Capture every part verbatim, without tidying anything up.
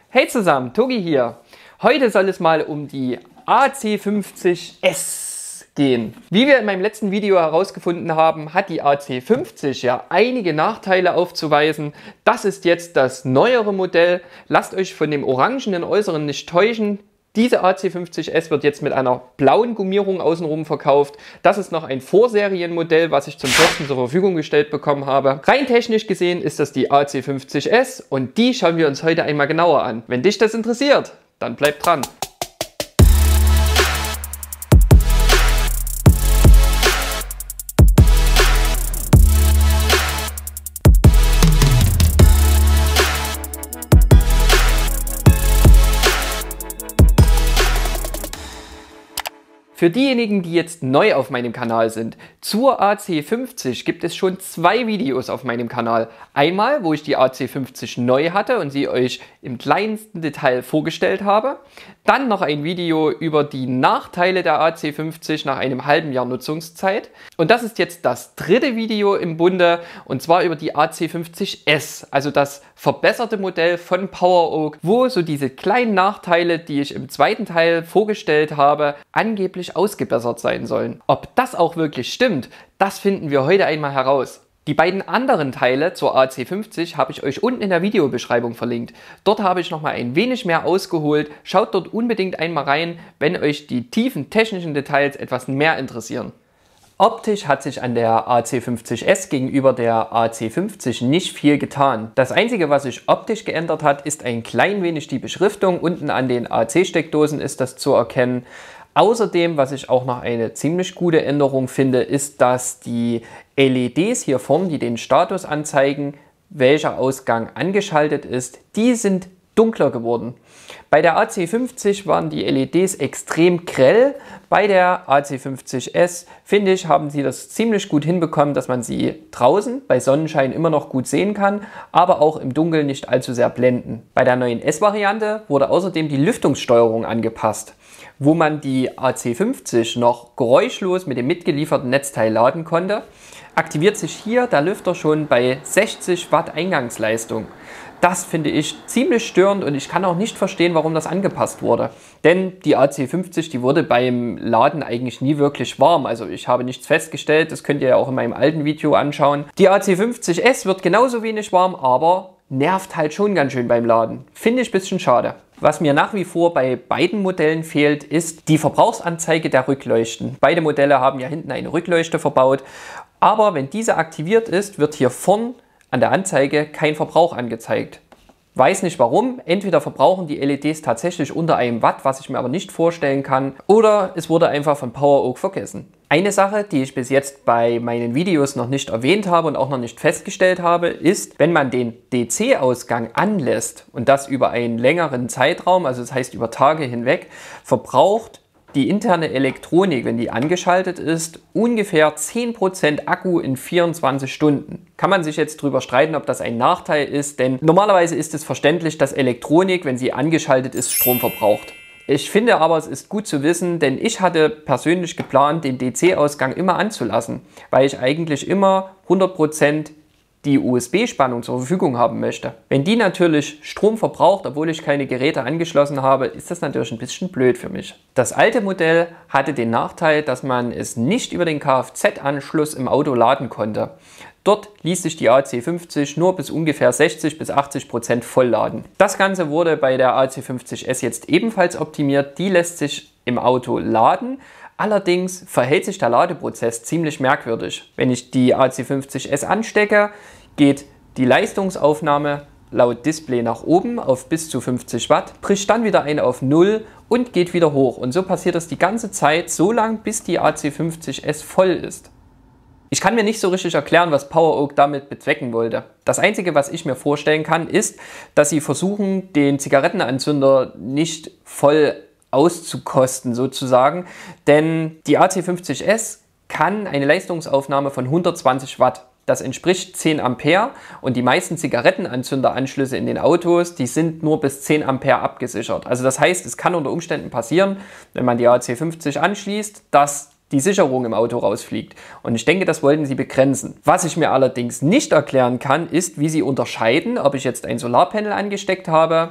Hey zusammen, Togi hier. Heute soll es mal um die A C fünfzig S gehen. Wie wir in meinem letzten Video herausgefunden haben, hat die A C fünfzig ja einige Nachteile aufzuweisen. Das ist jetzt das neuere Modell. Lasst euch von dem orangenen Äußeren nicht täuschen. Diese A C fünfzig S wird jetzt mit einer blauen Gummierung außenrum verkauft. Das ist noch ein Vorserienmodell, was ich zum Testen zur Verfügung gestellt bekommen habe. Rein technisch gesehen ist das die A C fünfzig S und die schauen wir uns heute einmal genauer an. Wenn dich das interessiert, dann bleib dran. Für diejenigen, die jetzt neu auf meinem Kanal sind, zur A C fünfzig gibt es schon zwei Videos auf meinem Kanal. Einmal, wo ich die A C fünfzig neu hatte und sie euch im kleinsten Detail vorgestellt habe. Dann noch ein Video über die Nachteile der A C fünfzig nach einem halben Jahr Nutzungszeit. Und das ist jetzt das dritte Video im Bunde, und zwar über die A C fünfzig S, also das verbesserte Modell von PowerOak, wo so diese kleinen Nachteile, die ich im zweiten Teil vorgestellt habe, angeblich ausgebessert sein sollen. Ob das auch wirklich stimmt, das finden wir heute einmal heraus. Die beiden anderen Teile zur A C fünfzig habe ich euch unten in der Videobeschreibung verlinkt. Dort habe ich noch mal ein wenig mehr ausgeholt. Schaut dort unbedingt einmal rein, wenn euch die tiefen technischen Details etwas mehr interessieren. Optisch hat sich an der A C fünfzig S gegenüber der A C fünfzig nicht viel getan. Das einzige, was sich optisch geändert hat, ist ein klein wenig die Beschriftung. Unten an den A C-Steckdosen ist das zu erkennen. Außerdem, was ich auch noch eine ziemlich gute Änderung finde, ist, dass die L E Ds hier vorne, die den Status anzeigen, welcher Ausgang angeschaltet ist, die sind dunkler geworden. Bei der A C fünfzig waren die L E Ds extrem grell. Bei der A C fünfzig S, finde ich, haben sie das ziemlich gut hinbekommen, dass man sie draußen bei Sonnenschein immer noch gut sehen kann, aber auch im Dunkeln nicht allzu sehr blenden. Bei der neuen S-Variante wurde außerdem die Lüftungssteuerung angepasst, wo man die A C fünfzig noch geräuschlos mit dem mitgelieferten Netzteil laden konnte, aktiviert sich hier der Lüfter schon bei sechzig Watt Eingangsleistung. Das finde ich ziemlich störend und ich kann auch nicht verstehen, warum das angepasst wurde. Denn die A C fünfzig, die wurde beim Laden eigentlich nie wirklich warm. Also ich habe nichts festgestellt, das könnt ihr ja auch in meinem alten Video anschauen. Die A C fünfzig S wird genauso wenig warm, aber nervt halt schon ganz schön beim Laden. Finde ich ein bisschen schade. Was mir nach wie vor bei beiden Modellen fehlt, ist die Verbrauchsanzeige der Rückleuchten. Beide Modelle haben ja hinten eine Rückleuchte verbaut, aber wenn diese aktiviert ist, wird hier vorn an der Anzeige kein Verbrauch angezeigt. Weiß nicht warum, entweder verbrauchen die L E Ds tatsächlich unter einem Watt, was ich mir aber nicht vorstellen kann, oder es wurde einfach von PowerOak vergessen. Eine Sache, die ich bis jetzt bei meinen Videos noch nicht erwähnt habe und auch noch nicht festgestellt habe, ist, wenn man den D C-Ausgang anlässt und das über einen längeren Zeitraum, also das heißt über Tage hinweg, verbraucht die interne Elektronik, wenn die angeschaltet ist, ungefähr zehn Prozent Akku in vierundzwanzig Stunden. Kann man sich jetzt drüber streiten, ob das ein Nachteil ist, denn normalerweise ist es verständlich, dass Elektronik, wenn sie angeschaltet ist, Strom verbraucht. Ich finde aber, es ist gut zu wissen, denn ich hatte persönlich geplant, den D C-Ausgang immer anzulassen, weil ich eigentlich immer hundert Prozent die U S B-Spannung zur Verfügung haben möchte. Wenn die natürlich Strom verbraucht, obwohl ich keine Geräte angeschlossen habe, ist das natürlich ein bisschen blöd für mich. Das alte Modell hatte den Nachteil, dass man es nicht über den Kfz-Anschluss im Auto laden konnte. Dort ließ sich die A C fünfzig nur bis ungefähr sechzig bis achtzig Prozent vollladen. Das Ganze wurde bei der A C fünfzig S jetzt ebenfalls optimiert. Die lässt sich im Auto laden. Allerdings verhält sich der Ladeprozess ziemlich merkwürdig. Wenn ich die A C fünfzig S anstecke, geht die Leistungsaufnahme laut Display nach oben auf bis zu fünfzig Watt, bricht dann wieder ein auf null und geht wieder hoch. Und so passiert das die ganze Zeit, so lang bis die A C fünfzig S voll ist. Ich kann mir nicht so richtig erklären, was PowerOak damit bezwecken wollte. Das Einzige, was ich mir vorstellen kann, ist, dass sie versuchen, den Zigarettenanzünder nicht voll auszukosten sozusagen, denn die A C fünfzig S kann eine Leistungsaufnahme von hundertzwanzig Watt. Das entspricht zehn Ampere und die meisten Zigarettenanzünderanschlüsse in den Autos, die sind nur bis zehn Ampere abgesichert. Also das heißt, es kann unter Umständen passieren, wenn man die A C fünfzig anschließt, dass die Sicherung im Auto rausfliegt. Und ich denke, das wollten sie begrenzen. Was ich mir allerdings nicht erklären kann, ist, wie sie unterscheiden, ob ich jetzt ein Solarpanel angesteckt habe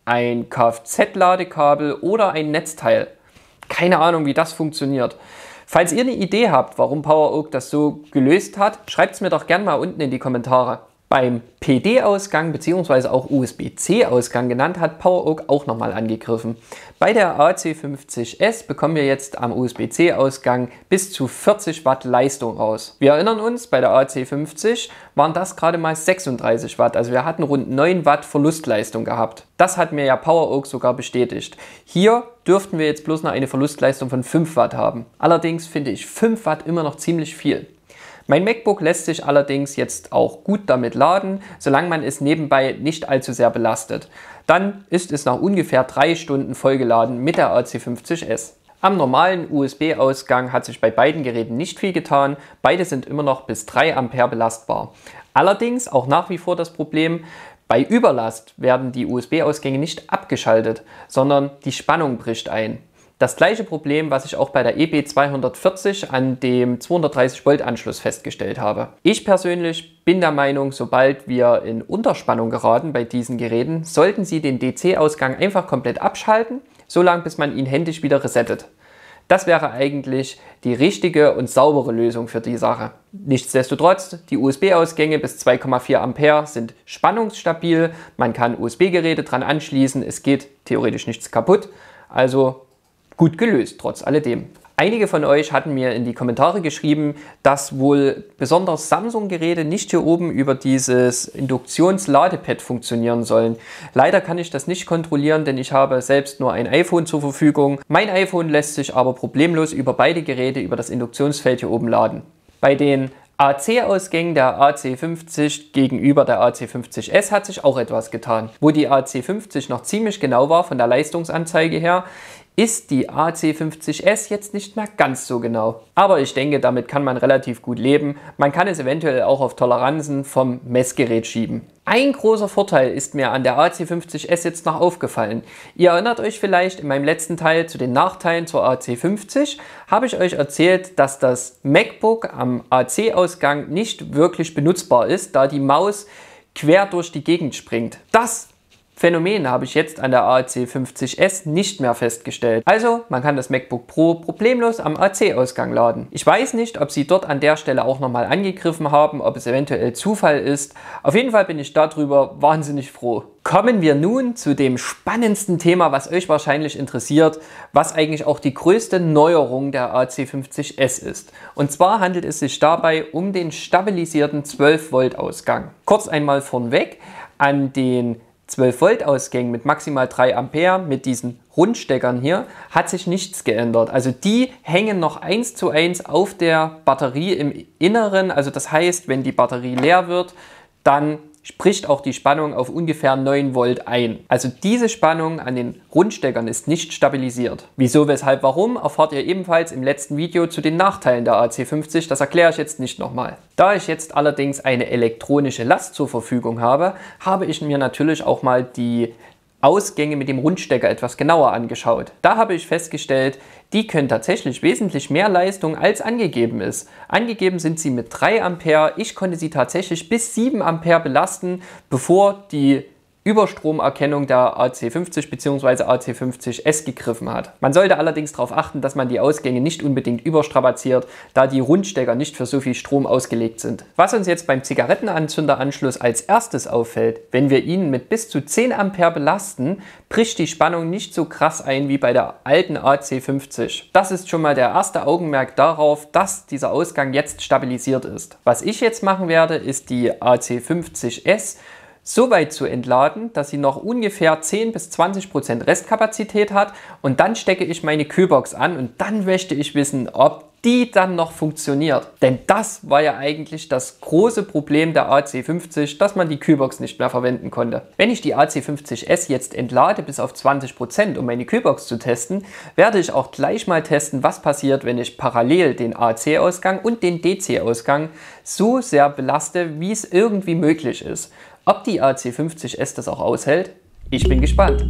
ein Kfz-Ladekabel oder ein Netzteil. Keine Ahnung, wie das funktioniert. Falls ihr eine Idee habt, warum PowerOak das so gelöst hat, schreibt es mir doch gerne mal unten in die Kommentare. Beim P D-Ausgang bzw. auch U S B C-Ausgang genannt hat PowerOak auch nochmal angegriffen. Bei der A C fünfzig S bekommen wir jetzt am U S B C-Ausgang bis zu vierzig Watt Leistung raus. Wir erinnern uns, bei der A C fünfzig waren das gerade mal sechsunddreißig Watt, also wir hatten rund neun Watt Verlustleistung gehabt. Das hat mir ja PowerOak sogar bestätigt. Hier dürften wir jetzt bloß noch eine Verlustleistung von fünf Watt haben. Allerdings finde ich fünf Watt immer noch ziemlich viel. Mein MacBook lässt sich allerdings jetzt auch gut damit laden, solange man es nebenbei nicht allzu sehr belastet. Dann ist es nach ungefähr drei Stunden vollgeladen mit der A C fünfzig S. Am normalen U S B-Ausgang hat sich bei beiden Geräten nicht viel getan, beide sind immer noch bis drei Ampere belastbar. Allerdings auch nach wie vor das Problem, bei Überlast werden die U S B-Ausgänge nicht abgeschaltet, sondern die Spannung bricht ein. Das gleiche Problem, was ich auch bei der E B zweihundertvierzig an dem zweihundertdreißig Volt Anschluss festgestellt habe. Ich persönlich bin der Meinung, sobald wir in Unterspannung geraten bei diesen Geräten, sollten Sie den D C-Ausgang einfach komplett abschalten, solange bis man ihn händisch wieder resettet. Das wäre eigentlich die richtige und saubere Lösung für die Sache. Nichtsdestotrotz, die U S B-Ausgänge bis zwei Komma vier Ampere sind spannungsstabil, man kann U S B-Geräte dran anschließen, es geht theoretisch nichts kaputt, also gut gelöst, trotz alledem. Einige von euch hatten mir in die Kommentare geschrieben, dass wohl besonders Samsung-Geräte nicht hier oben über dieses Induktionsladepad funktionieren sollen. Leider kann ich das nicht kontrollieren, denn ich habe selbst nur ein iPhone zur Verfügung. Mein iPhone lässt sich aber problemlos über beide Geräte über das Induktionsfeld hier oben laden. Bei den A C-Ausgängen der A C fünfzig gegenüber der A C fünfzig S hat sich auch etwas getan. Wo die A C fünfzig noch ziemlich genau war von der Leistungsanzeige her, ist die A C fünfzig S jetzt nicht mehr ganz so genau. Aber ich denke, damit kann man relativ gut leben. Man kann es eventuell auch auf Toleranzen vom Messgerät schieben. Ein großer Vorteil ist mir an der A C fünfzig S jetzt noch aufgefallen. Ihr erinnert euch vielleicht, in meinem letzten Teil zu den Nachteilen zur A C fünfzig habe ich euch erzählt, dass das MacBook am A C-Ausgang nicht wirklich benutzbar ist, da die Maus quer durch die Gegend springt. Das Phänomen habe ich jetzt an der A C fünfzig S nicht mehr festgestellt. Also, man kann das MacBook Pro problemlos am A C-Ausgang laden. Ich weiß nicht, ob sie dort an der Stelle auch nochmal angegriffen haben, ob es eventuell Zufall ist. Auf jeden Fall bin ich darüber wahnsinnig froh. Kommen wir nun zu dem spannendsten Thema, was euch wahrscheinlich interessiert, was eigentlich auch die größte Neuerung der A C fünfzig S ist. Und zwar handelt es sich dabei um den stabilisierten zwölf Volt Ausgang. Kurz einmal vornweg, an den zwölf Volt Ausgängen mit maximal drei Ampere mit diesen Rundsteckern hier hat sich nichts geändert. Also die hängen noch eins zu eins auf der Batterie im Inneren. Also das heißt, wenn die Batterie leer wird, dann spricht auch die Spannung auf ungefähr neun Volt ein. Also diese Spannung an den Rundsteckern ist nicht stabilisiert. Wieso, weshalb, warum, erfahrt ihr ebenfalls im letzten Video zu den Nachteilen der A C fünfzig. Das erkläre ich jetzt nicht nochmal. Da ich jetzt allerdings eine elektronische Last zur Verfügung habe, habe ich mir natürlich auch mal die Ausgänge mit dem Rundstecker etwas genauer angeschaut. Da habe ich festgestellt, die können tatsächlich wesentlich mehr Leistung als angegeben ist. Angegeben sind sie mit drei Ampere, ich konnte sie tatsächlich bis sieben Ampere belasten, bevor die Überstromerkennung der A C fünfzig bzw. A C fünfzig S gegriffen hat. Man sollte allerdings darauf achten, dass man die Ausgänge nicht unbedingt überstrapaziert, da die Rundstecker nicht für so viel Strom ausgelegt sind. Was uns jetzt beim Zigarettenanzünderanschluss als erstes auffällt, wenn wir ihn mit bis zu zehn Ampere belasten, bricht die Spannung nicht so krass ein wie bei der alten A C fünfzig. Das ist schon mal der erste Augenmerk darauf, dass dieser Ausgang jetzt stabilisiert ist. Was ich jetzt machen werde, ist die A C fünfzig S so weit zu entladen, dass sie noch ungefähr zehn bis zwanzig Prozent Restkapazität hat und dann stecke ich meine Kühlbox an und dann möchte ich wissen, ob die dann noch funktioniert. Denn das war ja eigentlich das große Problem der A C fünfzig, dass man die Kühlbox nicht mehr verwenden konnte. Wenn ich die A C fünfzig S jetzt entlade bis auf zwanzig Prozent, um meine Kühlbox zu testen, werde ich auch gleich mal testen, was passiert, wenn ich parallel den A C-Ausgang und den D C-Ausgang so sehr belaste, wie es irgendwie möglich ist. Ob die A C fünfzig S das auch aushält? Ich bin gespannt.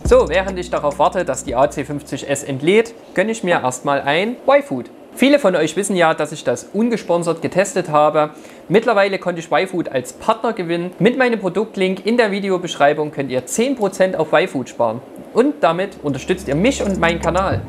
So, während ich darauf warte, dass die A C fünfzig S entlädt, gönne ich mir erstmal ein Y-Food. Viele von euch wissen ja, dass ich das ungesponsert getestet habe. Mittlerweile konnte ich Y-Food als Partner gewinnen. Mit meinem Produktlink in der Videobeschreibung könnt ihr zehn Prozent auf Y-Food sparen. Und damit unterstützt ihr mich und meinen Kanal.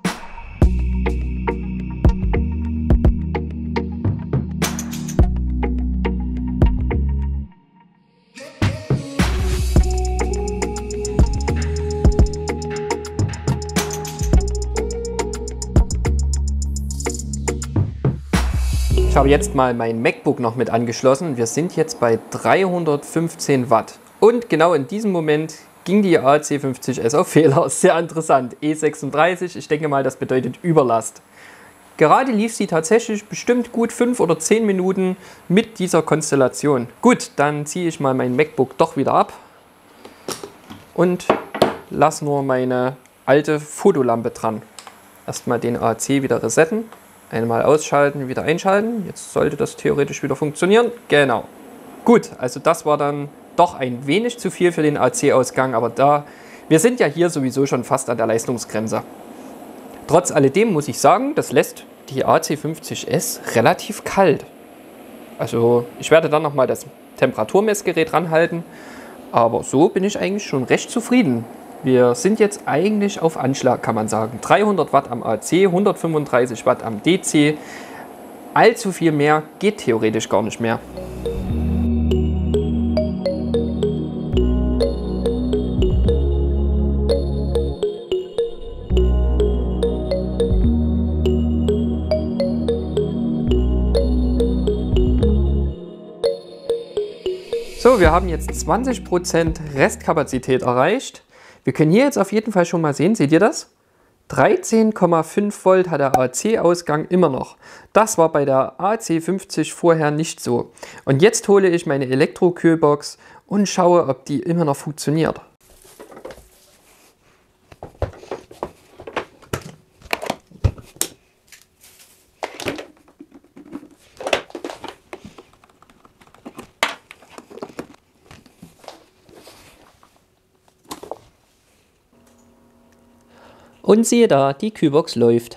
Ich habe jetzt mal mein MacBook noch mit angeschlossen. Wir sind jetzt bei dreihundertfünfzehn Watt. Und genau in diesem Moment ging die A C fünfzig S auf Fehler. Sehr interessant. E sechsunddreißig, ich denke mal, das bedeutet Überlast. Gerade lief sie tatsächlich bestimmt gut fünf oder zehn Minuten mit dieser Konstellation. Gut, dann ziehe ich mal mein MacBook doch wieder ab und lasse nur meine alte Fotolampe dran. Erstmal den A C wieder resetten. Einmal ausschalten, wieder einschalten. Jetzt sollte das theoretisch wieder funktionieren. Genau. Gut, also das war dann doch ein wenig zu viel für den A C-Ausgang, aber da, wir sind ja hier sowieso schon fast an der Leistungsgrenze. Trotz alledem muss ich sagen, das lässt die A C fünfzig S relativ kalt. Also ich werde dann nochmal das Temperaturmessgerät ranhalten, aber so bin ich eigentlich schon recht zufrieden. Wir sind jetzt eigentlich auf Anschlag, kann man sagen. dreihundert Watt am A C, hundertfünfunddreißig Watt am D C. Allzu viel mehr geht theoretisch gar nicht mehr. So, wir haben jetzt zwanzig Prozent Restkapazität erreicht. Wir können hier jetzt auf jeden Fall schon mal sehen, seht ihr das? dreizehn Komma fünf Volt hat der A C-Ausgang immer noch. Das war bei der A C fünfzig vorher nicht so. Und jetzt hole ich meine Elektrokühlbox und schaue, ob die immer noch funktioniert. Und siehe da, die Kühlbox läuft.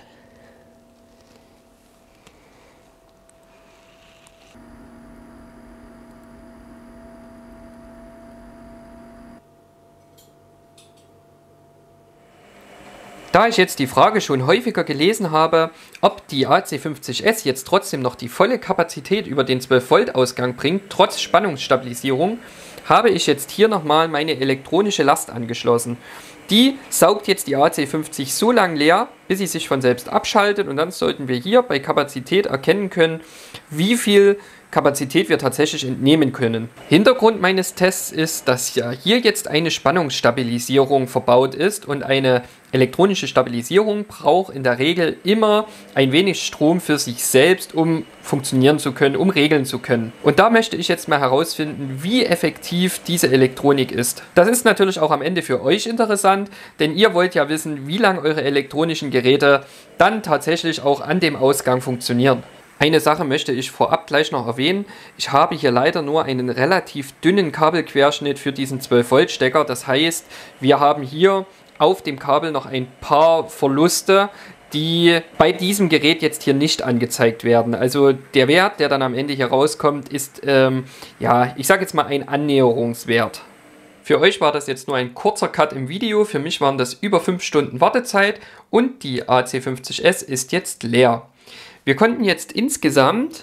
Da ich jetzt die Frage schon häufiger gelesen habe, ob die A C fünfzig S jetzt trotzdem noch die volle Kapazität über den zwölf Volt Ausgang bringt, trotz Spannungsstabilisierung, habe ich jetzt hier nochmal meine elektronische Last angeschlossen. Die saugt jetzt die A C fünfzig so lange leer, bis sie sich von selbst abschaltet, und dann sollten wir hier bei Kapazität erkennen können, wie viel Kapazität wir tatsächlich entnehmen können. Hintergrund meines Tests ist, dass ja hier jetzt eine Spannungsstabilisierung verbaut ist, und eine elektronische Stabilisierung braucht in der Regel immer ein wenig Strom für sich selbst, um funktionieren zu können, um regeln zu können. Und da möchte ich jetzt mal herausfinden, wie effektiv diese Elektronik ist. Das ist natürlich auch am Ende für euch interessant, denn ihr wollt ja wissen, wie lange eure elektronischen Geräte dann tatsächlich auch an dem Ausgang funktionieren. Eine Sache möchte ich vorab gleich noch erwähnen. Ich habe hier leider nur einen relativ dünnen Kabelquerschnitt für diesen zwölf Volt Stecker. Das heißt, wir haben hier auf dem Kabel noch ein paar Verluste, die bei diesem Gerät jetzt hier nicht angezeigt werden. Also der Wert, der dann am Ende hier rauskommt, ist, ähm, ja, ich sage jetzt mal ein Annäherungswert. Für euch war das jetzt nur ein kurzer Cut im Video, für mich waren das über fünf Stunden Wartezeit, und die A C fünfzig S ist jetzt leer. Wir konnten jetzt insgesamt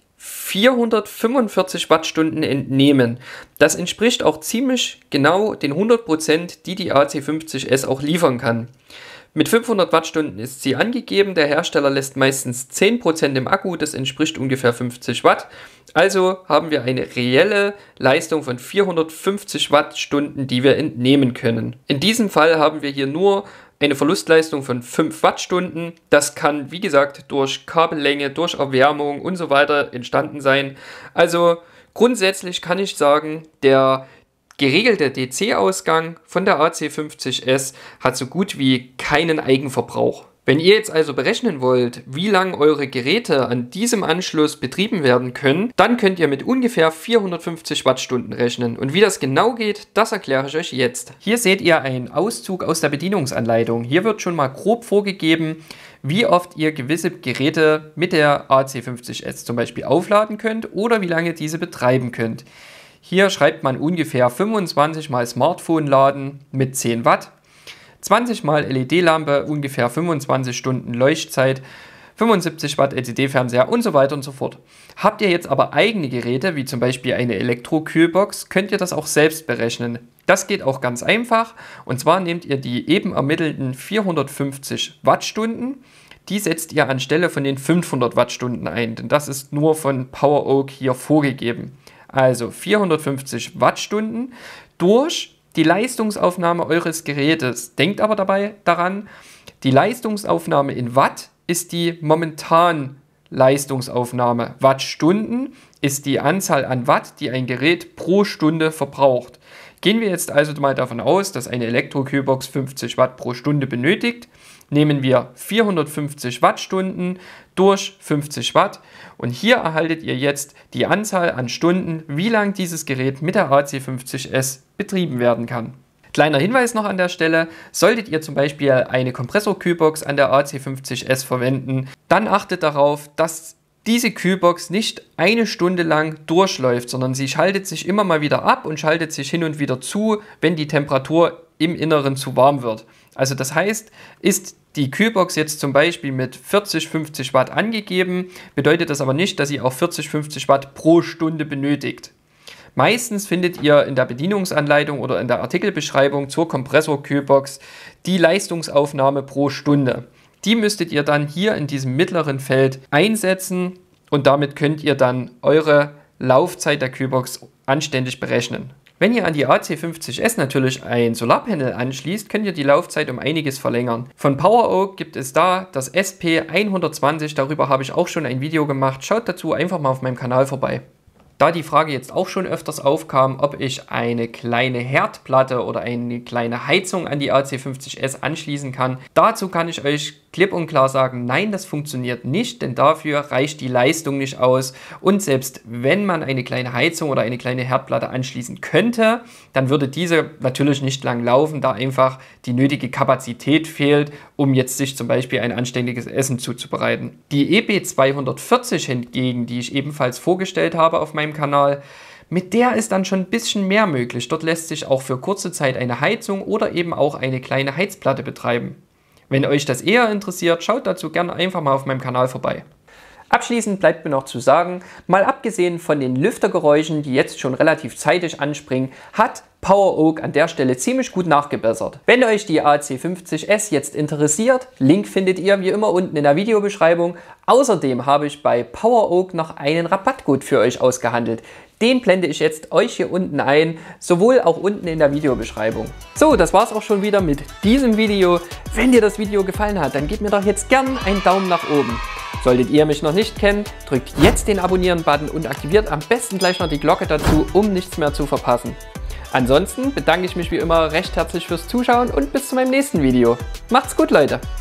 vierhundertfünfundvierzig Wattstunden entnehmen. Das entspricht auch ziemlich genau den hundert Prozent, die die A C fünfzig S auch liefern kann. Mit fünfhundert Wattstunden ist sie angegeben, der Hersteller lässt meistens zehn Prozent im Akku, das entspricht ungefähr fünfzig Watt. Also haben wir eine reelle Leistung von vierhundertfünfzig Wattstunden, die wir entnehmen können. In diesem Fall haben wir hier nur eine Verlustleistung von fünf Wattstunden. Das kann, wie gesagt, durch Kabellänge, durch Erwärmung und so weiter entstanden sein. Also grundsätzlich kann ich sagen, der geregelte D C-Ausgang von der A C fünfzig S hat so gut wie keinen Eigenverbrauch. Wenn ihr jetzt also berechnen wollt, wie lange eure Geräte an diesem Anschluss betrieben werden können, dann könnt ihr mit ungefähr vierhundertfünfzig Wattstunden rechnen. Und wie das genau geht, das erkläre ich euch jetzt. Hier seht ihr einen Auszug aus der Bedienungsanleitung. Hier wird schon mal grob vorgegeben, wie oft ihr gewisse Geräte mit der A C fünfzig S zum Beispiel aufladen könnt oder wie lange diese betreiben könnt. Hier schreibt man ungefähr fünfundzwanzig mal Smartphone laden mit zehn Watt. zwanzig mal L E D-Lampe, ungefähr fünfundzwanzig Stunden Leuchtzeit, fünfundsiebzig Watt L C D-Fernseher und so weiter und so fort. Habt ihr jetzt aber eigene Geräte, wie zum Beispiel eine Elektro-Kühlbox, könnt ihr das auch selbst berechnen. Das geht auch ganz einfach, und zwar nehmt ihr die eben ermittelten vierhundertfünfzig Wattstunden, die setzt ihr anstelle von den fünfhundert Wattstunden ein, denn das ist nur von PowerOak hier vorgegeben. Also vierhundertfünfzig Wattstunden durch die Leistungsaufnahme eures Gerätes. Denkt aber dabei daran, die Leistungsaufnahme in Watt ist die momentan Leistungsaufnahme. Wattstunden ist die Anzahl an Watt, die ein Gerät pro Stunde verbraucht. Gehen wir jetzt also mal davon aus, dass eine Elektro-Kühlbox fünfzig Watt pro Stunde benötigt. Nehmen wir vierhundertfünfzig Wattstunden durch fünfzig Watt und hier erhaltet ihr jetzt die Anzahl an Stunden, wie lang dieses Gerät mit der A C fünfzig S betrieben werden kann. Kleiner Hinweis noch an der Stelle: Solltet ihr zum Beispiel eine Kompressorkühlbox an der A C fünfzig S verwenden, dann achtet darauf, dass diese Kühlbox nicht eine Stunde lang durchläuft, sondern sie schaltet sich immer mal wieder ab und schaltet sich hin und wieder zu, wenn die Temperatur im Inneren zu warm wird. Also das heißt, ist die Kühlbox jetzt zum Beispiel mit vierzig, fünfzig Watt angegeben, bedeutet das aber nicht, dass sie auch vierzig, fünfzig Watt pro Stunde benötigt. Meistens findet ihr in der Bedienungsanleitung oder in der Artikelbeschreibung zur Kompressorkühlbox die Leistungsaufnahme pro Stunde. Die müsstet ihr dann hier in diesem mittleren Feld einsetzen und damit könnt ihr dann eure Laufzeit der Kühlbox anständig berechnen. Wenn ihr an die A C fünfzig S natürlich ein Solarpanel anschließt, könnt ihr die Laufzeit um einiges verlängern. Von PowerOak gibt es da das S P hundertzwanzig, darüber habe ich auch schon ein Video gemacht. Schaut dazu einfach mal auf meinem Kanal vorbei. Da die Frage jetzt auch schon öfters aufkam, ob ich eine kleine Herdplatte oder eine kleine Heizung an die A C fünfzig S anschließen kann, dazu kann ich euch klipp und klar sagen, nein, das funktioniert nicht, denn dafür reicht die Leistung nicht aus. Und selbst wenn man eine kleine Heizung oder eine kleine Herdplatte anschließen könnte, dann würde diese natürlich nicht lang laufen, da einfach die nötige Kapazität fehlt, um jetzt sich zum Beispiel ein anständiges Essen zuzubereiten. Die E B zweihundertvierzig hingegen, die ich ebenfalls vorgestellt habe auf meinem Kanal, mit der ist dann schon ein bisschen mehr möglich. Dort lässt sich auch für kurze Zeit eine Heizung oder eben auch eine kleine Heizplatte betreiben. Wenn euch das eher interessiert, schaut dazu gerne einfach mal auf meinem Kanal vorbei. Abschließend bleibt mir noch zu sagen, mal abgesehen von den Lüftergeräuschen, die jetzt schon relativ zeitig anspringen, hat PowerOak an der Stelle ziemlich gut nachgebessert. Wenn euch die A C fünfzig S jetzt interessiert, Link findet ihr wie immer unten in der Videobeschreibung. Außerdem habe ich bei PowerOak noch einen Rabattcode für euch ausgehandelt. Den blende ich jetzt euch hier unten ein, sowohl auch unten in der Videobeschreibung. So, das war's auch schon wieder mit diesem Video. Wenn dir das Video gefallen hat, dann gebt mir doch jetzt gern einen Daumen nach oben. Solltet ihr mich noch nicht kennen, drückt jetzt den Abonnieren-Button und aktiviert am besten gleich noch die Glocke dazu, um nichts mehr zu verpassen. Ansonsten bedanke ich mich wie immer recht herzlich fürs Zuschauen und bis zu meinem nächsten Video. Macht's gut, Leute!